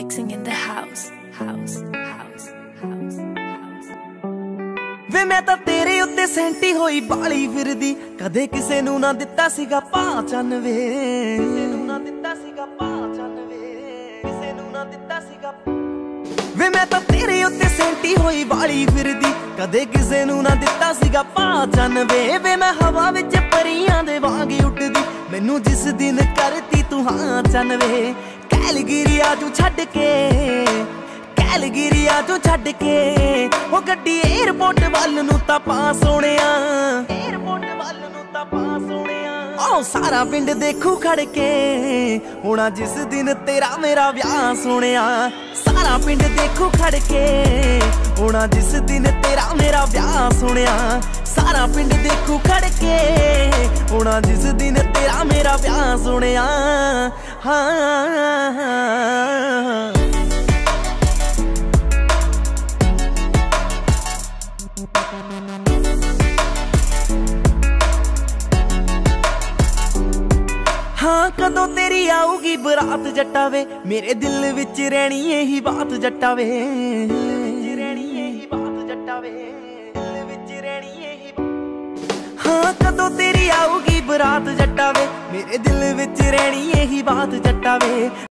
mixing in the house. ਵੇ ਮੈਂ ਤਾਂ ਤੇਰੇ ਉੱਤੇ ਸੈਂਟੀ ਹੋਈ ਬਾਲੀ ਫਿਰਦੀ, ਕਦੇ ਕਿਸੇ ਨੂੰ ਨਾ ਦਿੱਤਾ ਸੀਗਾ ਪਹਿਚਾਨ ਵੇ, ਕਿਸੇ ਨੂੰ ਨਾ ਦਿੱਤਾ ਸੀਗਾ ਪਹਿਚਾਨ ਵੇ, ਕਿਸੇ ਨੂੰ ਨਾ ਦਿੱਤਾ ਸੀਗਾ। ਵੇ ਮੈਂ ਤਾਂ ਤੇਰੇ ਉੱਤੇ ਸੈਂਟੀ ਹੋਈ ਬਾਲੀ ਫਿਰਦੀ, ਕਦੇ ਕਿਸੇ ਨੂੰ ਨਾ ਦਿੱਤਾ ਸੀਗਾ ਪਹਿਚਾਨ ਵੇ। ਵੇ ਮੈਂ ਹਵਾ ਵਿੱਚ ਪਰੀਆਂ ਦੇ ਵਾਂਗ ਉੱਡਦੀ, ਮੈਨੂੰ ਜਿਸ ਦਿਨ ਕਰਤੀ ਤੂੰ ਹਾਂ ਚੰਨ ਵੇ। ਕੈਲਗਰੀ ਆਜੂ ਛੱਡ ਕੇ, ਕੈਲਗਰੀ ਆਜੂ ਛੱਡ ਕੇ, ਉਹ ਗੱਡੀ 에어ਪੋਰਟ ਵੱਲ ਨੂੰ ਤਾਂ ਪਾ ਸੋਹਣਿਆ, 에어ਪੋਰਟ ਵੱਲ ਨੂੰ ਤਾਂ ਪਾ ਸੋਹਣਿਆ। ਉਹ ਸਾਰਾ ਪਿੰਡ ਦੇਖੂ ਖੜ ਕੇ, ਹੋਣਾ ਜਿਸ ਦਿਨ ਤੇਰਾ ਮੇਰਾ ਵਿਆਹ ਸੋਹਣਿਆ। ਸਾਰਾ ਪਿੰਡ ਦੇਖੂ ਖੜ ਕੇ, ਹੋਣਾ ਜਿਸ ਦਿਨ ਤੇਰਾ ਮੇਰਾ ਵਿਆਹ ਸੋਹਣਿਆ। ਸਾਰਾ ਪਿੰਡ ਦੇਖੂ ਖੜ ਕੇ, ਹੋਣਾ ਜਿਸ ਦਿਨ ਤੇਰਾ ਮੇਰਾ ਵਿਆਹ ਸੋਹਣਿਆ। ਹਾਂ ਹਾਂ ਕਦੋਂ ਤੇਰੀ ਆਊਗੀ ਬਰਾਤ ਜੱਟਾ ਵੇ, ਮੇਰੇ ਦਿਲ ਵਿੱਚ ਰਹਿਣੀ ਇਹੀ ਬਾਤ ਜੱਟਾ ਵੇ, ਰਹਿਣੀ ਇਹੀ ਬਾਤ ਜੱਟਾ ਵੇ, ਦਿਲ ਵਿੱਚ ਰਹਿਣੀ ਇਹੀ। ਹਾਂ ਕਦੋਂ ਤੇਰੀ ਆਊਗੀ ਬਰਾਤ ਜੱਟਾ ਵੇ, ਮੇਰੇ ਦਿਲ ਵਿੱਚ ਰਹਿਣੀ ਇਹੀ ਬਾਤ ਜੱਟਾ ਵੇ।